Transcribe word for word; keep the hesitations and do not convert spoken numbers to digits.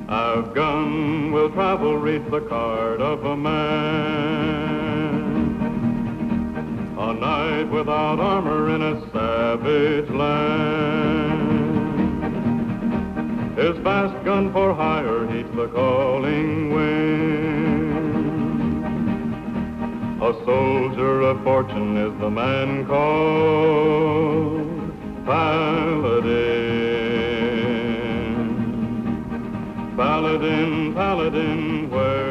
I've gun will travel, reach the card of a man. A knight without armor in a savage land. His vast gun for hire heeds the calling wind. A soldier of fortune is the man called Paladin. Paladin, Paladin, where